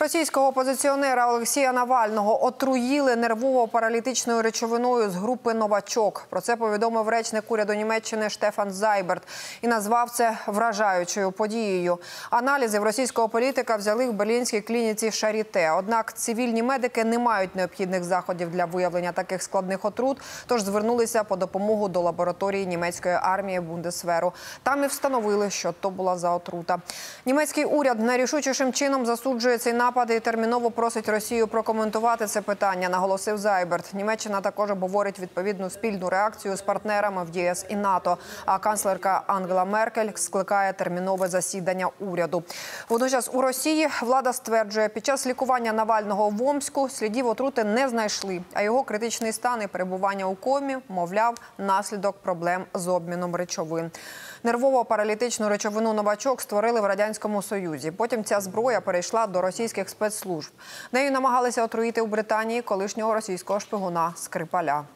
Російського опозиціонера Олексія Навального отруїли нервово-паралітичною речовиною з групи «Новачок». Про це повідомив речник уряду Німеччини Штефан Зайберт і назвав це вражаючою подією. Аналізи в російського політика взяли в берлінській клініці Шаріте. Однак цивільні медики не мають необхідних заходів для виявлення таких складних отрут, тож звернулися по допомогу до лабораторії німецької армії Бундесверу. Там і встановили, що то була за отрута. Німецький уряд найрішучішим чином засуджує цей напад і терміново просить Росію прокоментувати це питання, наголосив Зайберт. Німеччина також обговорить відповідну спільну реакцію з партнерами в ЄС і НАТО. А канцлерка Ангела Меркель скликає термінове засідання уряду. Водночас у Росії влада стверджує, під час лікування Навального в Омську слідів отрути не знайшли, а його критичний стан і перебування у комі, мовляв, наслідок проблем з обміном речовин. Нервово-паралітичну речовину «Новачок» створили в Радянському Союзі. Потім ця зброя перейшла до російських спецслужб. Нею намагалися отруїти у Британії колишнього російського шпигуна Скрипаля.